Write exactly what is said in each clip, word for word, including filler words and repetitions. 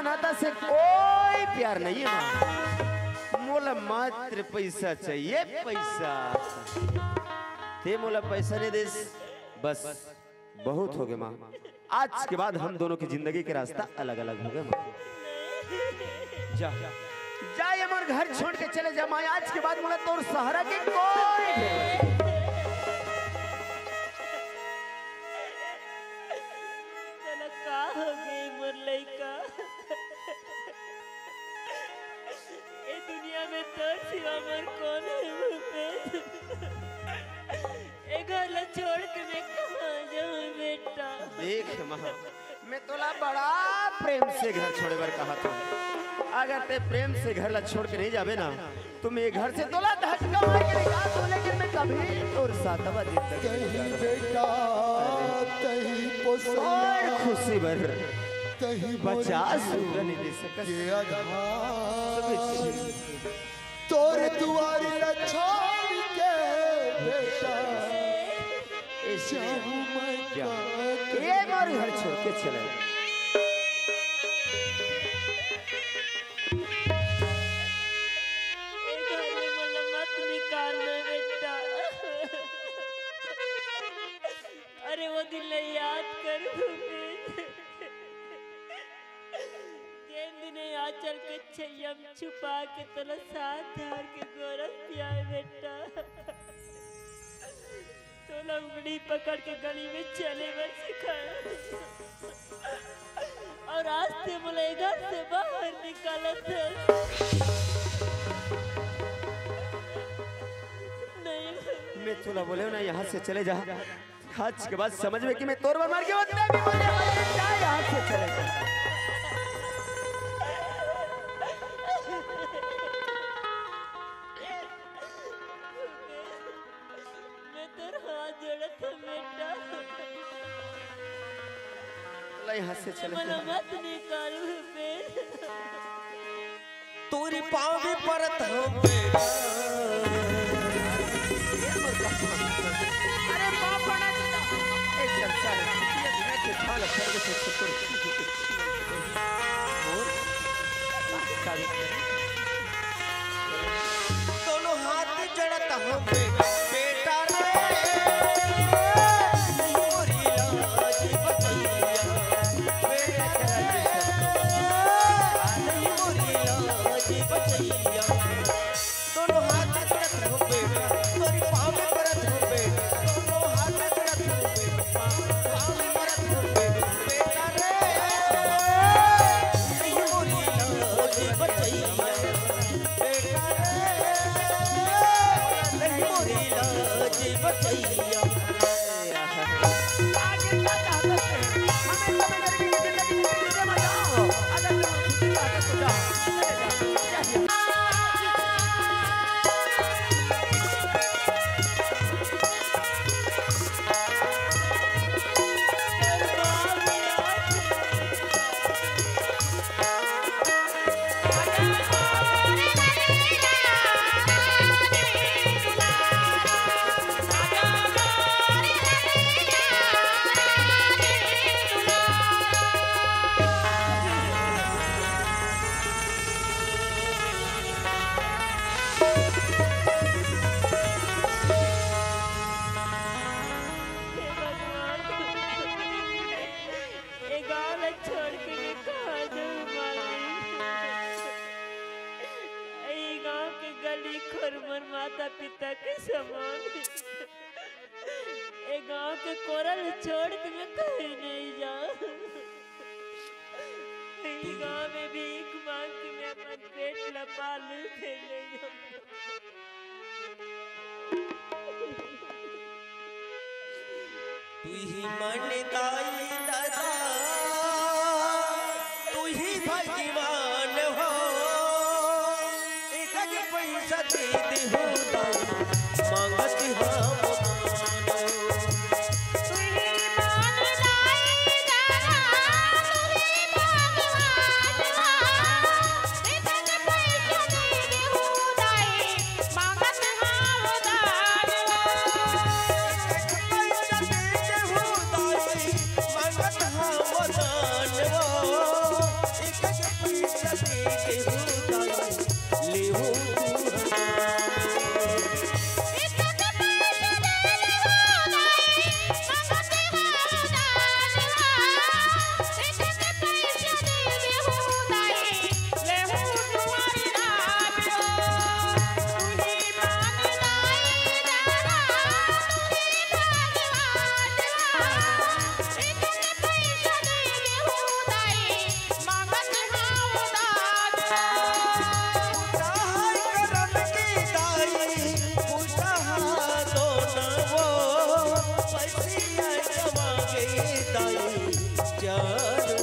नाता से कोई प्यार नहीं है माँ। मोला मात्र पैसा चाहिए, पैसा। ते मोला पैसा नहीं दे, बस बहुत हो गए माँ। आज के बाद हम दोनों की जिंदगी के रास्ता अलग अलग हो गए माँ। जा जा हमारे घर छोड़ के चले जा माँ। आज के बाद मोला तोर सहारा के कोई दुनिया में तो सिवा मन कौन है? ए घर ला छोड़ के मैं कहाँ जाऊँ बेटा? देख माँ, मैं तोला बड़ा प्रेम से घर छोड़े बर कहा था। अगर ते प्रेम से घर ला छोड़ के नहीं जाबे ना, तुम ये घर से तोला धक्का मार के निकाल दो, लेकिन मैं कभी और सातवा दिन तक नहीं बेटा तही पोसर खुशी भर तही बचा सुर नहीं दे सका के आधार तोर दुआर ला छोड़ के बेटा जाऊं मैं क्या ये मारी घर छोड़ के चले। अरे वो दिन याद कर चल के छैयम छुपा के तोला साथ हार के गोरस पियाए बेटा। तोला उंगली पकड़ के गली में चले में सिखाया और आज से बोले घर से बाहर निकाला था। नहीं मैं तोला बोले ना यहाँ से चले जा। आज के बाद समझ में कि मैं तोर मार के होता भी बोले जा यहाँ से चले जा। यहाँ से चले मत निकाल तोरी पाँव भी परत हो बेटा। अरे बाप बना एक चर्चा ये दिन के थाल सर्व से सुपर दोनों हाथ जड़त हो बेटा बेटा माता पिता के समान ए गांव के कोरल छोड़ के मैं कहीं नहीं जाऊं। गांव में भीख मांग के मैं अपना पेट लपा लूं के नहीं तू ही मन दाई दादा तू ही भगवान हो एक के पैसा दे दे हो मांगत हम एक यार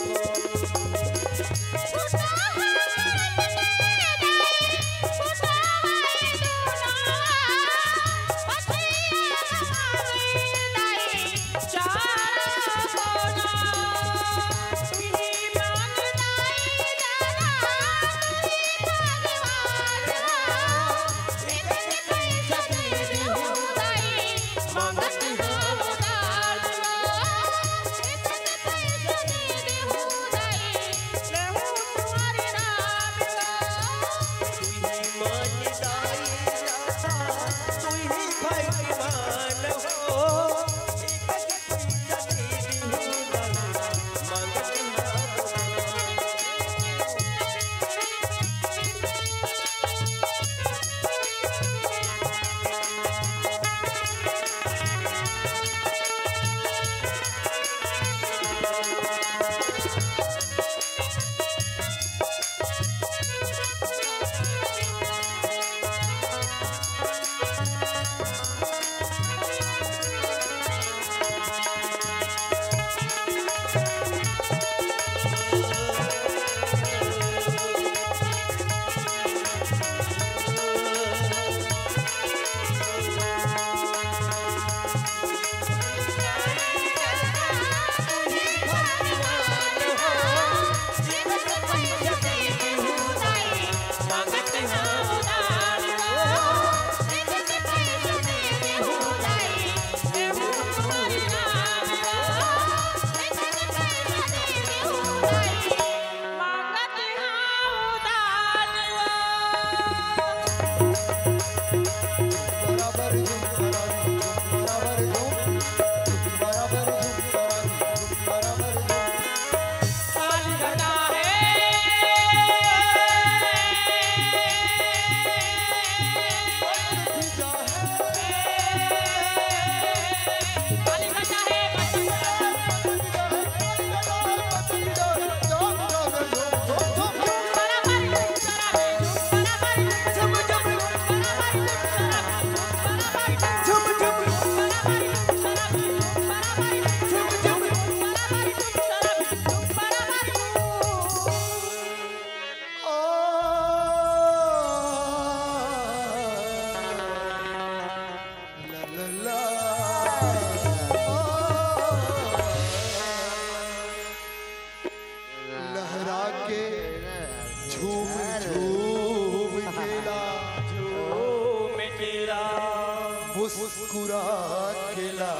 मुस्कुरा खिला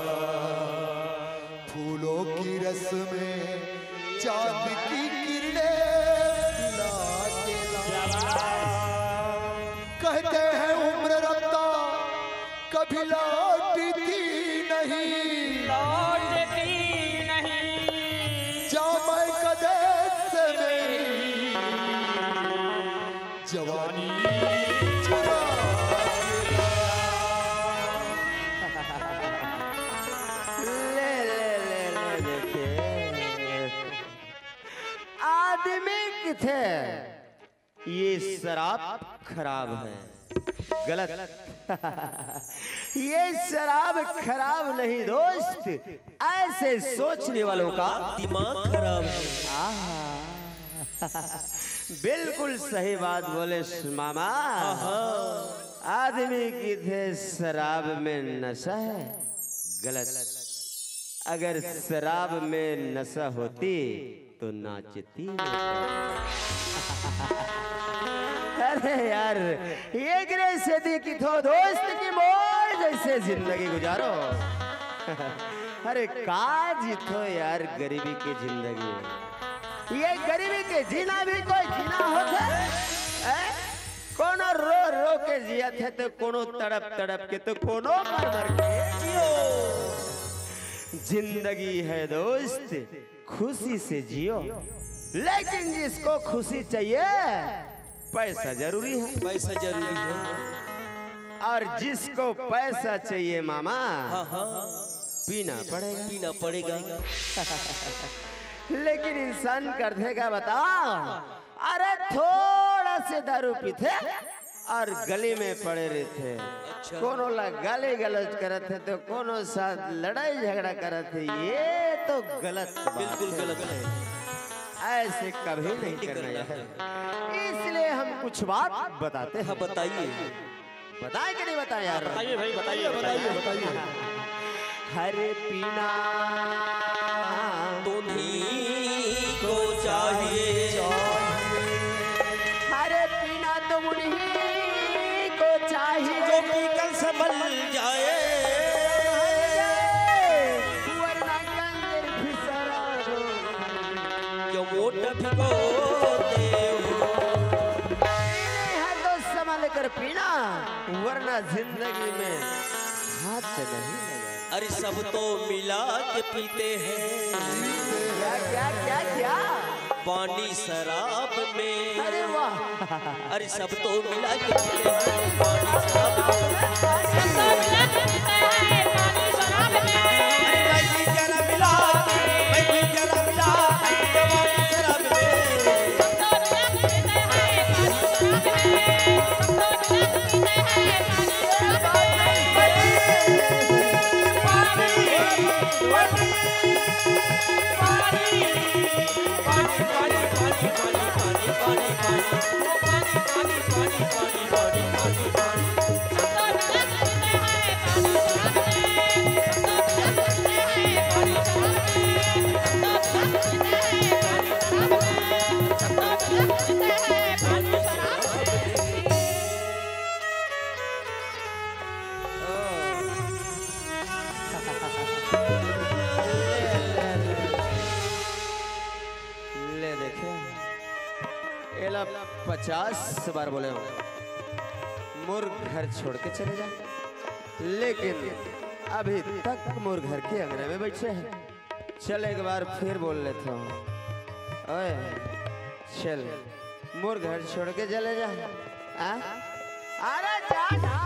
फूलों की रस में चांद की किरणें मिला खिला। कहते हैं उम्र रफ्ता कभी लौटती नहीं, लौटती नहीं। जामे कदर से मेरी जवानी चुरा ले ले ले ले देखिए आदमी किथे ये शराब खराब है, गलत ये शराब खराब नहीं दोस्त, ऐसे सोचने वालों का दिमाग खराब है। आहा, बिल्कुल सही बात बोले मामा। आदमी की थे शराब में नशा है, गलत। अगर शराब में नशा होती तो नाचती। अरे यार ये गिरे से देखी थो दोस्त की मौज जैसे जिंदगी गुजारो। अरे का जीतो यार गरीबी की जिंदगी, ये गरीबी के जीना भी कोई जीना होता है। कोनो रो रो के जिया थे तो कोनो तड़प तड़प के तो कोनो मर मर के जियो। जिंदगी है दोस्त खुशी से जियो, लेकिन जिसको खुशी चाहिए पैसा जरूरी है, पैसा जरूरी है। और जिसको पैसा चाहिए मामा हाँ हाँ पीना पड़ेगा, पीना पड़ेगा। लेकिन इंसान कर देगा बता। अरे थोड़ा से दारू पीते और गली में पड़े रहते, अच्छा। कोनो ला गाली गलौज करत थे तो कोनो साथ लड़ाई झगड़ा करत थे। ये तो गलत बात बिल्कुल है। गलत है। ऐसे कभी नहीं करना है, इसलिए हम कुछ बात बताते हैं। हाँ बताइए बताए कि नहीं बताए यार? बताइए भाई बताइए बताइए बताइए। हरे पीना तुम्हीं को चाहिए हरे पीना तो उन्हीं को चाहिए जो पीकर संभल जाए, वरना कंजर फिसरा दो। जो मोट भिगोते हो। पीने है तो संभल कर पीना, वरना जिंदगी में हाथ नहीं लगा। अरे सब तो मिला के पीते हैं क्या क्या क्या क्या? पानी शराब में। अरे वाह, अरे सब तो मिला के पीते हैं पानी शराब में। अरे भाई भी जरा मिला, भाई भी जरा मिला के पानी शराब में। ले देखे एला पचास बार बोले हो मोर घर छोड़ के चले जा, लेकिन अभी तक मोर घर के अंगने में बैठे हैं। चल एक बार फिर बोल लेता हूँ, ओए चल मोर घर छोड़ के चले जा। आ? अरे जा ना।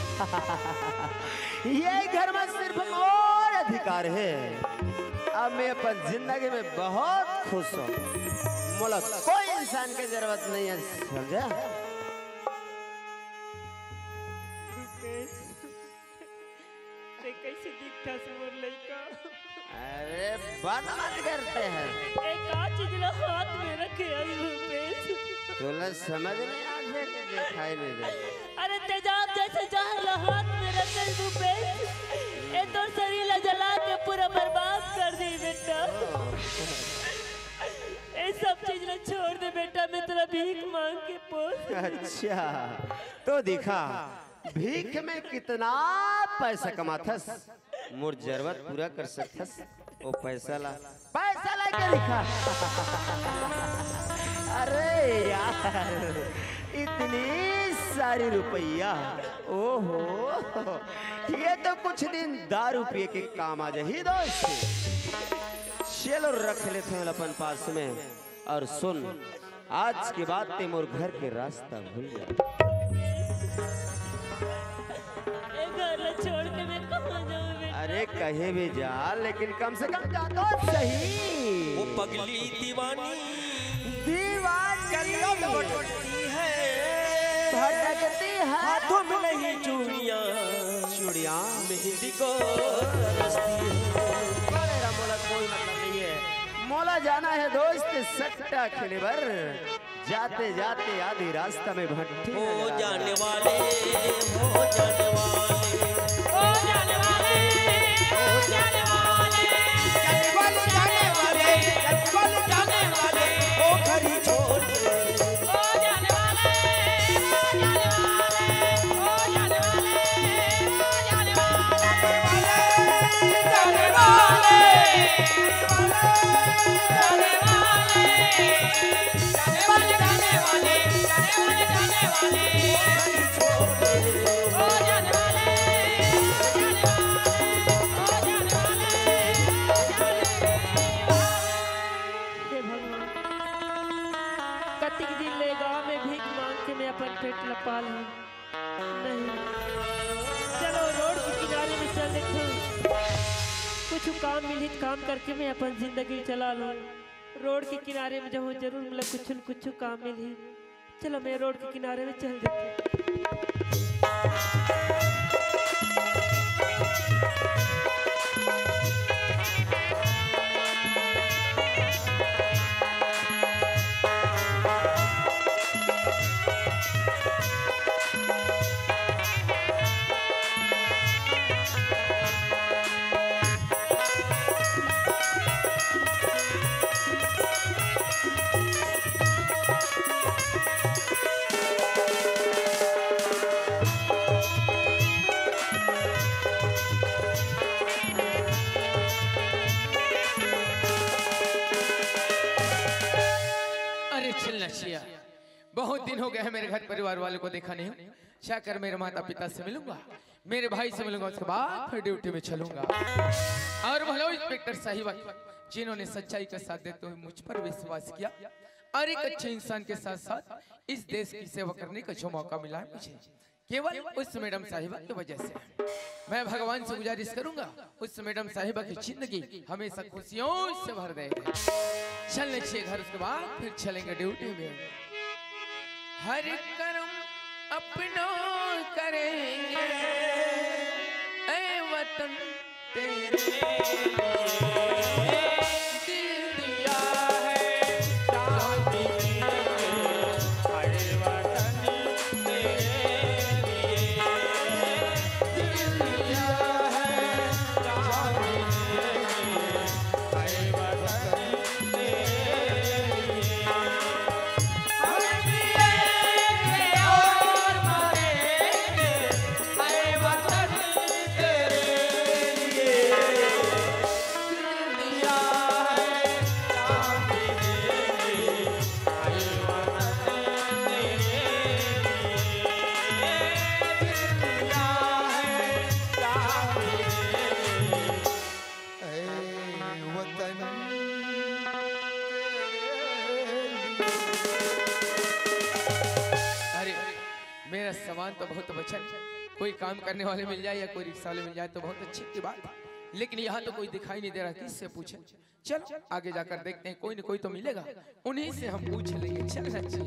ये घर में सिर्फ मोर अधिकार है। अब मैं अपन जिंदगी में बहुत खुश हूँ, मोला कोई इंसान की जरूरत नहीं है, समझा? ते कैसे दिखता से मोर लइका? अरे बात मत करते हैं, एक का चीज ला हाथ में रखे आई रुपेश। तुला समझ नहीं आते कि दिखाई नहीं दे। अरे तेजाब जैसे जहर ला हाथ में रखे रुपेश, ए तो शरीर ला जला के पूरा बर्बाद कर दी बेटा। ए सब चीज ला छोड़ दे बेटा, मैं तेरा भीख मांग के पोस। अच्छा तो दिखा भीख में कितना पैसा कमाथस, मोर जरूरत पूरा कर सकथस। वो पैसा ला पैसा ला के दिखा। अरे यार इतनी सारी रुपया, ओहो ये तो कुछ दिन दारू पिए के काम आ जाही दोस्त। चलो रख लेते हैं अपन पास में, और सुन आज के बाद ते मोर घर के रास्ता भूल जा। ए घर ला छोड़ के मैं कहां जाऊं बेटा? अरे कहीं भी जा, लेकिन कम से कम जा तो सही। वो पगली दीवानी दीवानी गलियों में भटकती है, भटकती है, हाथों में नहीं चूड़ियां चूड़िया मेहंदी को रस्ती है। मेरा मोला कोई मतलब नहीं है, मोला जाना है दोस्त सट्टा खेले बर। जाते जाते आधी रास्ता में भट्टी हो नजर आ जाने गया। वाले हो जाने वाले ओ जाने वाले, ओ जाने वाले, जाने वाले जाने वाले जाने वाले जाने वाले ओ घरी छोड़ के। ओ जाने वाले, ओ जाने वाले, ओ जाने वाले, ओ जाने वाले, जाने वाले जाने वाले, जाने वाले, जाने वाले, जाने वाले, जाने वाले, घरी छोड़ के। ओ जाने वाले, जाने वाले, ओ जाने वाले। हे भगवान, कतिक दिन ले गाँव में भीख मांग के मैं अपन पेट लपा लूं। नहीं, चलो रोड के किनारे में चल देखो, कुछ काम मिली तो काम करके मैं अपन जिंदगी चला लूं। रोड के किनारे में जाऊँ जरूर मतलब कुछ न कुछ काम मिली। चलो मैं रोड के किनारे में चल देती। बहुत दिन हो गए हैं मेरे घर परिवार वालों को देखा नहीं। जाकर मेरे माता पिता से मिलूंगा, मेरे भाई से मिलूंगा, उसके बाद फिर ड्यूटी में चलूंगा। और भलो इंस्पेक्टर साहिबा जिन्होंने सच्चाई का साथ देते हुए मुझ पर विश्वास किया और एक अच्छे इंसान के साथ साथ इस देश की सेवा करने का जो मौका मिला है मुझे केवल उस मैडम साहिबा की वजह से। मैं भगवान से गुजारिश करूंगा उस मैडम साहिबा की जिंदगी हमेशा खुशियों से भर दे। चलने चाहिए घर, उसके बाद फिर चलेंगे ड्यूटी में। हर कर्म अपना करेंगे ऐ वतन तेरे सामान तो बहुत बचन, कोई काम करने वाले मिल जाए या कोई रिक्शा वाले मिल जाए तो बहुत अच्छी की बात, लेकिन यहाँ तो कोई दिखाई नहीं दे रहा, किससे पूछे? चलो आगे जाकर देखते हैं, कोई न कोई तो मिलेगा, उन्हीं से हम पूछ लेंगे। चल अच्छी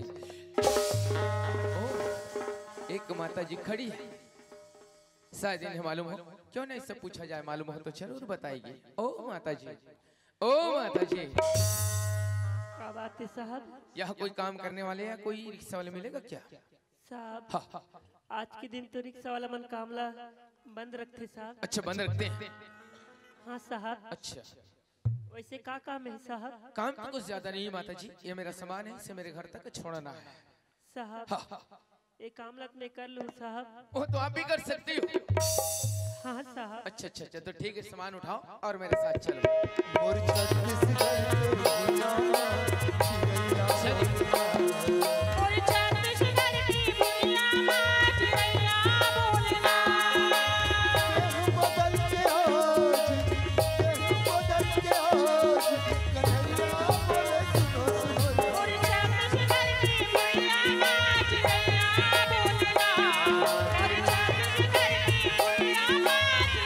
एक माता जी खड़ी है, शायद इन्हें मालूम हो, क्यों नहीं इससे पूछा जाए, मालूम हो तो जरूर बताएगी। ओ माता जी, ओ माता जी, क्या बात है साहब? यहाँ कोई काम करने वाले या कोई रिक्शा वाले मिलेगा क्या साहब? हाँ, हाँ, आज के दिन तो रिक्शा वाला मन कामला बंद रखते साहब। अच्छा बंद रखते हैं? हाँ साहब। अच्छा वैसे क्या काम है साहब? काम तो कुछ ज्यादा नहीं माता जी, ये मेरा सामान है, इसे मेरे घर तक छोड़ना है साहब। हाँ, हाँ, एक कामलत में कर लूँ साहब? वो तो आप भी कर सकती हो। हाँ साहब। अच्छा अच्छा अच्छा, तो ठीक है, सामान उठाओ और मेरे साथ चलो। और छत्तीसगढ़ के भुइयाँ चिड़ैया और छत्तीसगढ़ की भुइयाँ चिड़ैया बोलना, केहू बदल के आज, केहू बदल के आज, कन्हैया बोले सुनो सुनो। और छत्तीसगढ़ की भुइयाँ चिड़ैया बोलना, और छत्तीसगढ़ की भुइयाँ चिड़ैया बोलना,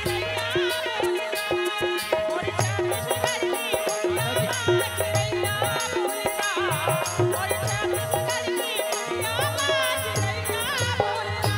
और छत्तीसगढ़ की भुइयाँ चिड़ैया बोलना, और छत्तीसगढ़ की भुइयाँ चिड़ैया बोलना।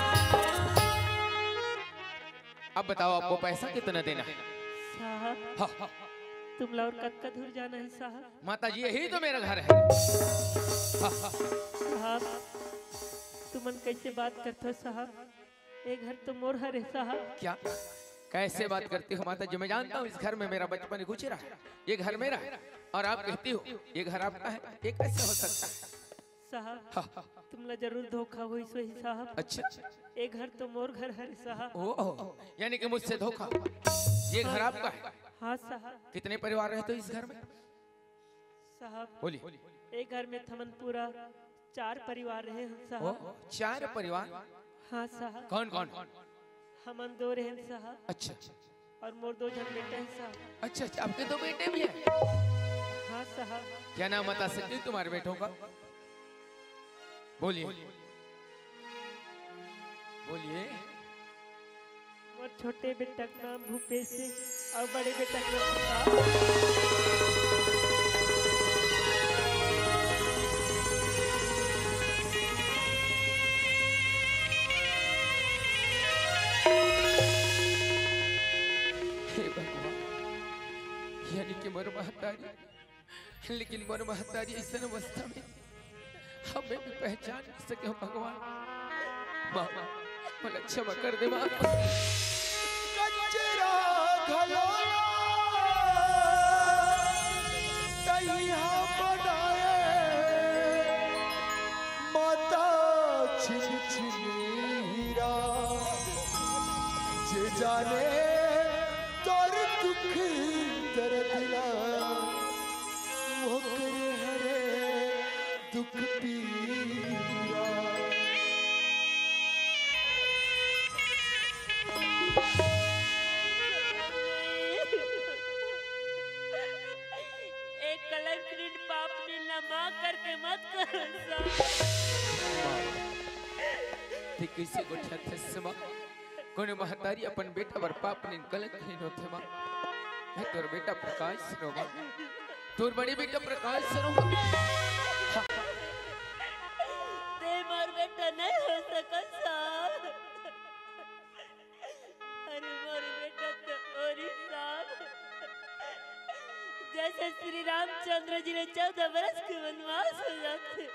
अब बताओ आपको पैसा कितना देना है? साहब हाँ, हाँ, तुम लोग कद कद दूर जाना है साहब? माता जी यही तो मेरा घर है। हाँ, हाँ, साहब तुमन कैसे बात करते हो साहब? एक घर तो मोर हर है साहब। क्या कैसे बात करती हो माता जी? मैं जानता हूँ इस घर में मेरा बचपन गुजरा है, ये घर मेरा है, और आप कहती हो ये घर आपका है, ये कैसे हो सकता है? साहब हाँ, हाँ, तुम लोग जरूर धोखा हुई सो ही साहब। अच्छा, एक घर तो मोर घर हर साहब। ओ यानी कि मुझसे धोखा, ये घर आपका है। हाँ साहब। कितने परिवार रहते हो इस घर में? साहब बोलिए। एक घर में थमन पूरा चार परिवार रहे हैं ओ साहब। चार परिवार, हाँ साहब। कौन कौन? हमन दो रहे हैं साहब, अच्छा और मोर दो जन बेटे हैं साहब। अच्छा अच्छा, आपके दो बेटे भी हैं? हाँ साहब। क्या नाम बता सकती हूँ तुम्हारे बेटों का? बोलिए बोलिए। मोर छोटे बेटा का नाम भूपेश है और बड़े बेटा का नाम प्रताप। हे भगवान, यानी कि मोर महतारी, लेकिन मोर महतारी इस अवस्था में हमें भी पहचान नहीं सके हो भगवान। माँ मला क्षमा कर दे माँ। कचरा घलोला कहिया बनाए, माता छिन छिन हीरा, जे जाने तोर दुख दर्द ला, वो करे हरे दुख पीरा एक कलंक ऋण पाप ने लमा करके मत करो ते किसी को ठथे समा कोने महतारी अपन बेटा वर पाप ने कलंक नहीं होते मां मैं तोर बेटा प्रकाश सरोगा तोर बड़ी बेटा प्रकाश सरोगा ते मोर बेटा नहीं हो सका साहब अरे मोर बेटा तो और साहब जैसे श्री रामचंद्र जी ने चौदह वर्ष के वनवास हो जाते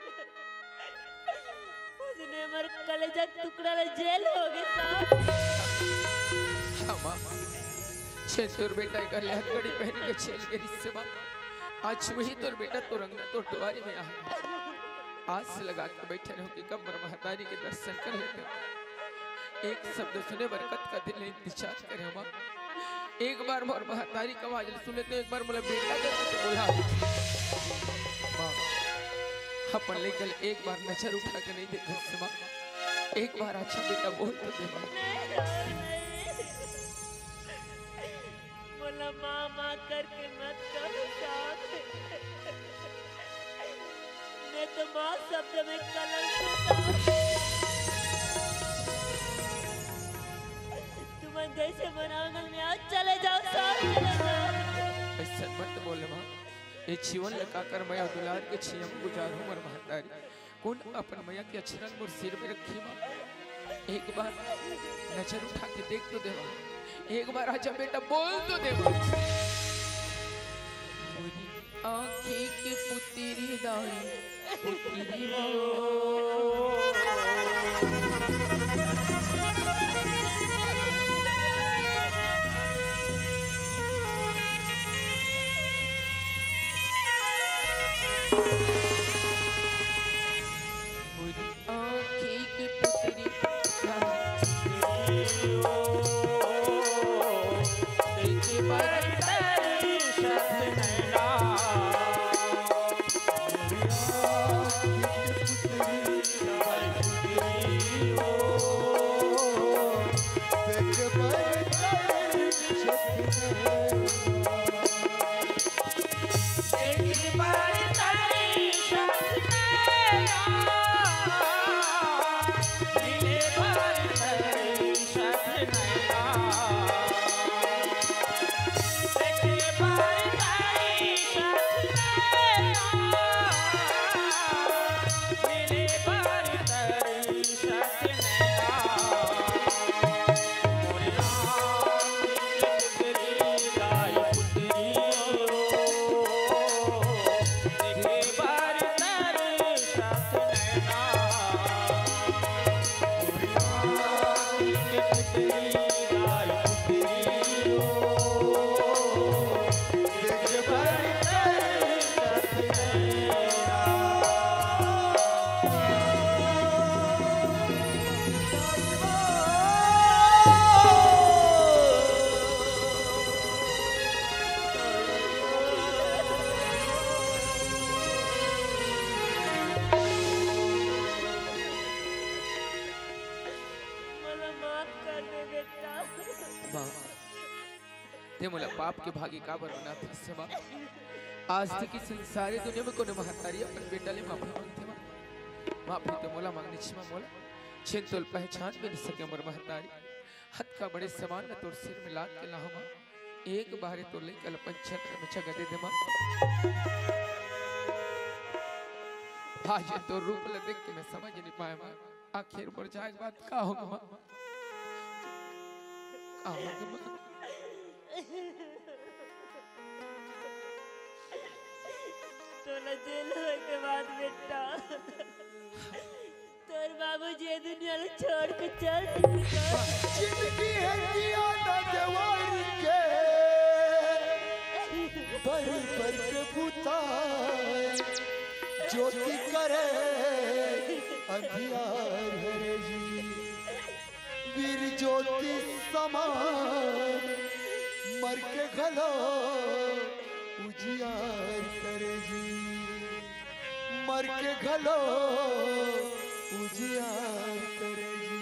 उसने मर कलेजा टुकड़ा ले जेल हो गए साहब क्षमा छे तोर बेटा का लहकड़ी पहन के छेल के रिश्ते मां आज वही तोर बेटा तो रंगना तो टवारी में आया आस लगा के बैठे रहो कि कब मर महतारी के दर्शन कर लेते एक शब्द सुने बरकत का दिल इंतजार करे मां एक बार मोर महतारी का आवाज सुने तो एक बार मोला बेटा जैसे तो बोला मां अपन लेकर एक बार नजर उठा के नहीं देखा से मां एक बार अच्छा बेटा बोल तो दे मां बोला माँ माँ करके मत करो साहब मैं तो माँ शब्द में कलंक हूँ तुम जैसे बनांगल में आज चले जाओ साहब चले जाओ ऐसा मत बोले माँ ये जीवन लगाकर मैं दुलार के छियम गुजारूं मर महतारी कौन अपन मैया के अक्षरन मोर सिर में रखी माँ एक बार नजर उठा के देख तो देवा एक बार आजा बेटा बोल तो देवा आँखें की पुतरी दाई पुतरी आँखें की पुतरी ते मोला पाप के भागी का बरना था समा आज तक की संसारी दुनिया में कोने महतारी अपन बेटा ले माफी मांगते मां माफी तो मोला मांगनी छिमा मोला छिन पहचान भी नहीं सके मोर महतारी हथ का बड़े समान न तोर सिर में लाग के लाहो मां एक बारे तो ले कल पंचत्र में जगह दे दे मां आज तो रूप ले देख के मैं समझ नहीं पाया मां आखिर पर जाए बात का होगा मां का होगा मां तो न जेल होए के बाद बेटा तोर बाबूजी ये दुनिया ले छोड़ के चल जिंदगी है जिया ना जवार के पर पर के बुताए ज्योति करे अंधियार है जी वीर ज्योति समान मर के घलो उजियार करे जी मर के घलो उजियार करे जी।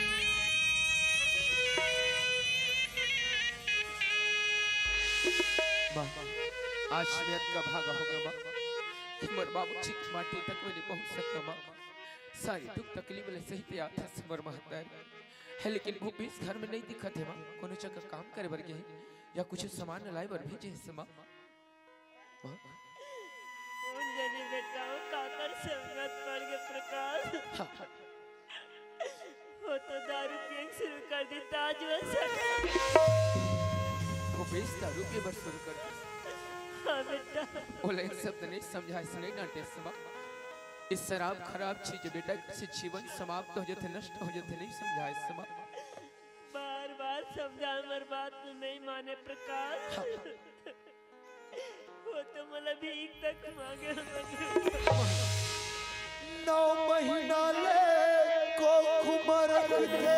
माँ आज नियत का भागा हो गया माँ कि मोर बाबू चिक माटी तक में नहीं पहुंच सकता माँ। सारी दुख तकलीफ ले सही पे आता से मोर महतार है, लेकिन वो बीस घर में नहीं दिखत है माँ। कोनो जगह काम करे बर गए या कुछ सामान लाए बर भेजे है माँ। माँ कौन जाने बेटा वो काकर संगत पड़ गए प्रकाश। हाँ वो तो दारू पिए शुरू कर देता आज वैसा। वो बीस दारू पे बर शुरू कर दी। हाँ बेटा बोले एक शब्द नहीं समझाए से नहीं डांटे से माँ। इस शराब खराब चीज बेटा से जीवन समाप्त हो जाते नष्ट हो जाते नहीं समझाए से माँ। बार बार समझा मर बात तू नहीं माने प्रकाश। वो तो मतलब भीख तक मांगे मांगे। नौ महीना ले को कुमरक दे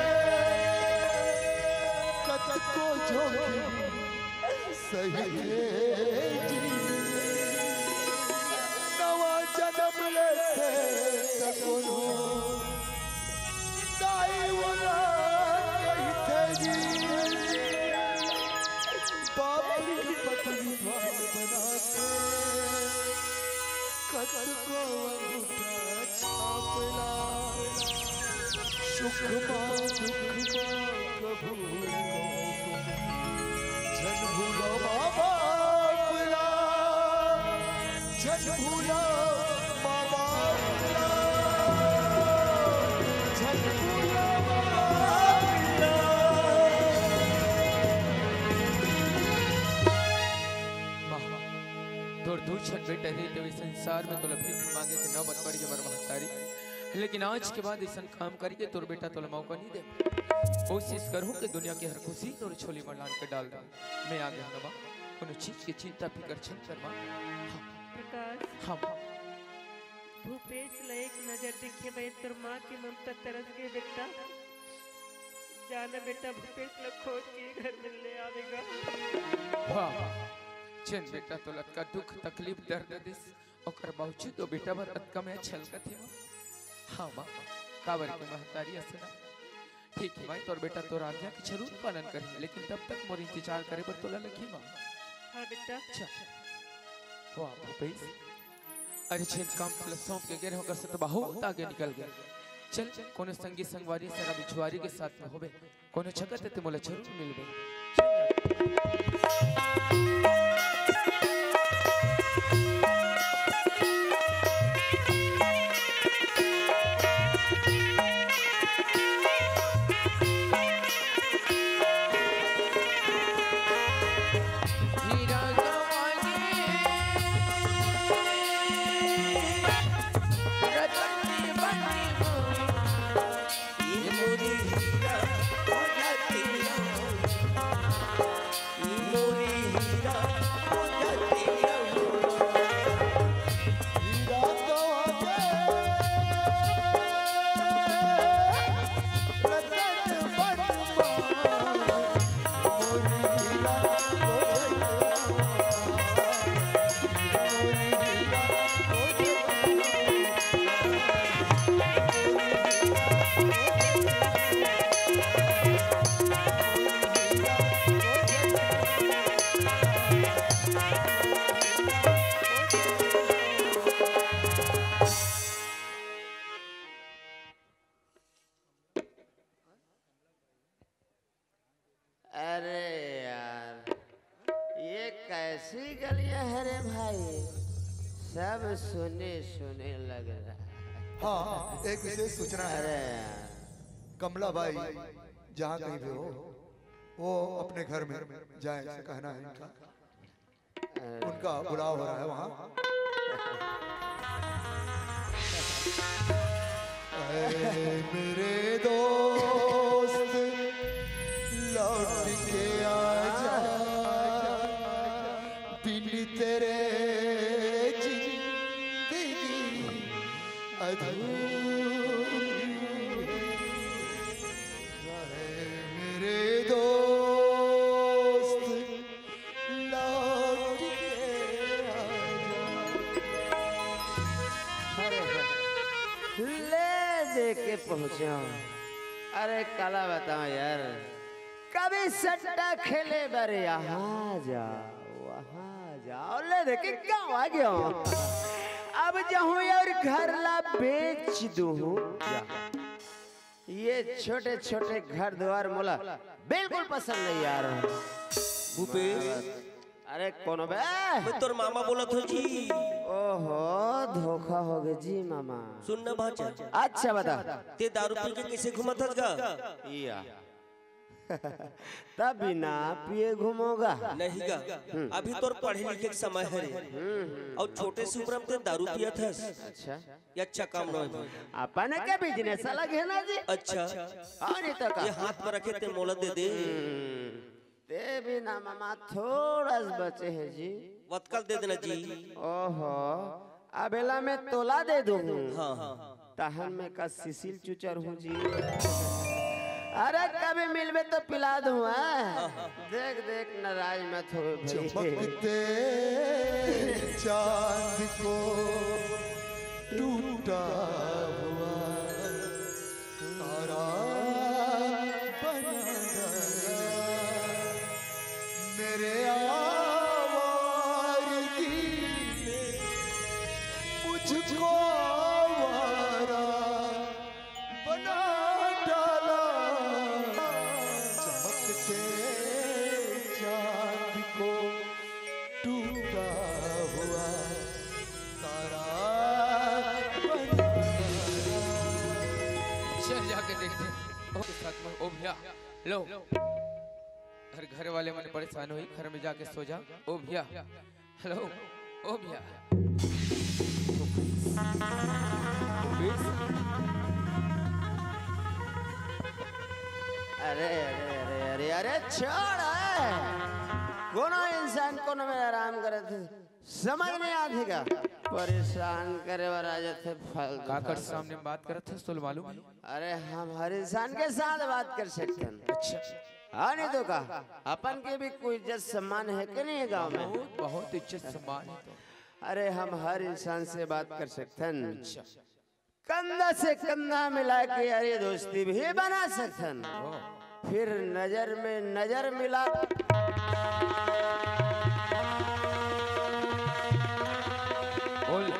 कत को जोगी सही है जी। नवा जन्म लेते तकोनो दाई वाला कहते जी। बाप की पत्नी भाग बनाते कत को अंगूठा छापला। सुख मां दुख मां कभू झन भूलो मां बापला। झन भूलो मां बापला। झन भूलो मां बापला। दूर दूर छट बेटे रही तो इस संसार में तो भीख मांगे के नौबत पड़ गई मर महतारी। लेकिन आज के बाद ऐसा काम करके तोर बेटा तो मौका नहीं दे। कोशिश करूं कि दुनिया की हर खुशी तोर छोली में लान के डाल दे। मैं आ गया ना माँ, कोनो चीज की चिंता फिकर छन कर माँ। हाँ प्रकाश हाँ माँ। भूपेश ला एक नजर देखे भाई तेरे माँ की ममता तरस गई बेटा। जाना बेटा भूपेश ला खोज के घर में ले आवेगा। वाह चन बेटा तो लटका दुख तकलीफ दर्द दिस ओकर बावजूद तो बेटा बर अतका में छलकत है माँ। हाँ माँ काबर के महतारी असना ठीक है माँ। तोर बेटा तोर आज्ञा की जरूर पालन करी, लेकिन तब तक मोर इंतजार करे पर तोला लगी माँ। हाँ बेटा अच्छा वाह भूपेश अरे छेद काम फल सौंप के गिर होकर से तो बहुत आगे निकल गए। चल कोनो संगी संगवारी सरा बिछुआरी के साथ में होबे कोनो जगत ते मोला जरूर मिलबे। कैसी गलियां है रे भाई, सब सुने सुने लग रहा है। हाँ एक विशेष सूचना है। अरे यार कमला बाई जहाँ कहीं भी हो वो अपने घर में जाए ऐसा कहना है इनका। उनका बुलाव हो रहा है वहाँ। मेरे दोस्त लौट के आजा, बिन तेरे जिंदगी अधूरी। मेरे दोस्त लौट के आजा। पहुंचे हो। अरे काला बताओ यार, कभी सट्टा खेले बर यहाँ जाओ वहाँ जाओ, ले देखे गाँव आ गया हूँ। अब जाऊँ यार घर ला बेच दूँ, ये छोटे छोटे घर द्वार मोला बिल्कुल पसंद नहीं आ रहा। भूपेश, अरे कौन बे? मैं तोर मामा बोला था जी। ओहो धोखा हो गया जी मामा। सुन ना भाचा, अच्छा बता, ते दारू पी के कैसे घुमा था गा? या तब बिना पिए घूमोगा नहीं गा, अभी तोर पढ़े लिखे के समय है रे, और छोटे से उम्र में ते दारू पिया था। अच्छा ये अच्छा काम नहीं है। अपन के बिजनेस अलग है ना जी। अच्छा, और नहीं तो का ये हाथ में रखे ते मोला दे दे। ते बिना मामा थोड़ा सा बचे है जी। वतकल दे देना जी। ओहो अबेला में तोला दे दूँ। हाँ तहन में का सिसिल चुचर हूँ जी। अरे कभी मिलवे तो पिला दूँ। देख देख नाराज मत हो भाई। चमकते चांद को टूटा हुआ तारा बना डाला, मेरे आवारगी ने मुझको आवारा बना डाला। चमकते चांद को टूटा हुआ तारा बना डाला। चल जाके देखते हैं। ओ साथ में ओ भैया लो, हर घर वाले मन परेशान हुई, घर में जाके सो जा। ओ भैया हेलो, ओ भैया अरे अरे अरे अरे अरे छोड़। कोनो इंसान कोनो में आराम करे थे, समझ नहीं आती का परेशान करे वाला आ जाते फालतू। काकर सामने बात करत है सोल मालूम है? अरे हम हर इंसान के साथ बात कर सकते हैं। अच्छा, हाँ नहीं तो का अपन के भी कोई इज्जत सम्मान है कि नहीं है गाँव में? बहुत बहुत इज्जत सम्मान है तो। अरे हम हर इंसान से बात कर सकते हैं, अच्छा, कंधा से कंधा मिला के अरे दोस्ती भी बना सकते हैं। फिर नजर में नजर मिला बोल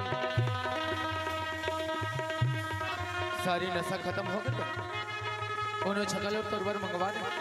सारी नशा खत्म हो गई तो उन्होंने छगल और तोरवर मंगवा दे।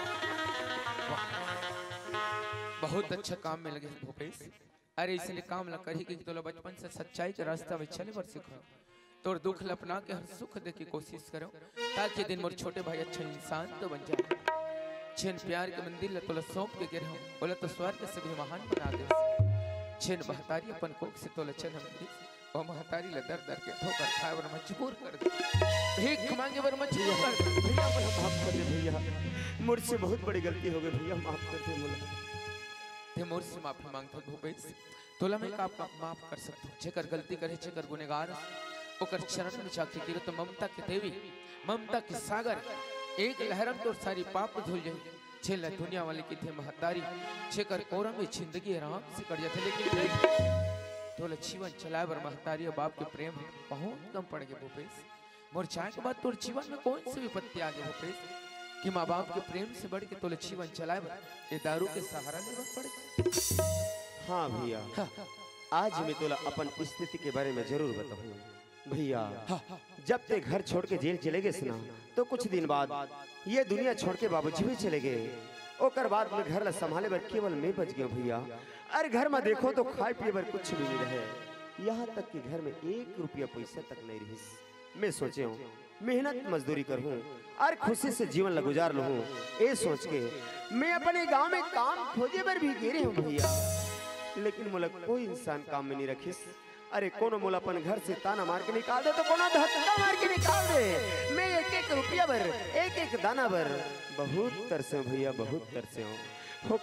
बहुत अच्छा काम में लगे भूपेश। अरे इसलिए काम न करी कि तोला बचपन से सच्चाई के रास्ता में चले बर सिखो, तोर दुख लपना के हर सुख दे की कोशिश करो, ताकि दिन मोर छोटे भाई अच्छा इंसान तो बन जाए। छेन प्यार के मंदिर ला तोला सौंप के गिर हूं, बोला तो स्वर्ग से भी महान बना दे। छेन महतारी अपन कोख से तोला चन हम दी, और महतारी ला दर दर के ठोकर खाए वर मजबूर कर दे, भीख मांगे वर मजबूर कर दे। भैया मुझे माफ कर दे भैया, मुझसे बहुत बड़ी गलती हो गई भैया, माफ कर दे मुझे। ते मोर से माफी मांगता भूपेश, तोला मैं का माफ कर सकता। जेकर गलती करे, जेकर गुनेगार ओकर चरण में जाके गिरो तो ममता के देवी, ममता के सागर एक लहरम तो सारी पाप धुल जाए। छेला दुनिया वाले की थे महतारी, छेकर कोरम में जिंदगी आराम से कट जाते। लेकिन तोला जीवन चलाए बर महतारी और बाप के प्रेम बहुत कम पड़ गए भूपेश। मोर चाय के बाद तोर जीवन में कौन सी विपत्ति आ गई भूपेश कि माँ बाप के प्रेम से बढ़ के तोले जीवन चलाए बर ये दारू के सहारा लेना पड़े। हाँ भैया, आज मैं तोला अपन स्थिति के बारे में जरूर बताऊँ भैया। जब ते घर छोड़ के जेल चले गए सुना, तो कुछ दिन बाद ये दुनिया छोड़ के बाबूजी भी चले गए। ओकर बाद में घर ला संभाले बर केवल मैं बच गया भैया। अरे घर में देखो तो खाए पिए बर कुछ भी नहीं रहे, यहाँ तक कि घर में एक रुपया पैसा तक नहीं रही। मैं सोचे हूँ मेहनत मजदूरी करूँ और खुशी से जीवन ला गुजार लूँ, ये सोच के मैं अपने गांव में काम खोजे पर भी गिरे हूँ भैया। लेकिन मुला कोई इंसान काम में नहीं रखिस। अरे कोनो मुला अपन घर से ताना मार के निकाल दे तो कोनो धक्का मार के निकाल दे। मैं एक एक रुपया भर, एक एक दाना भर बहुत तरसे हूँ भैया, बहुत तरसे हूँ।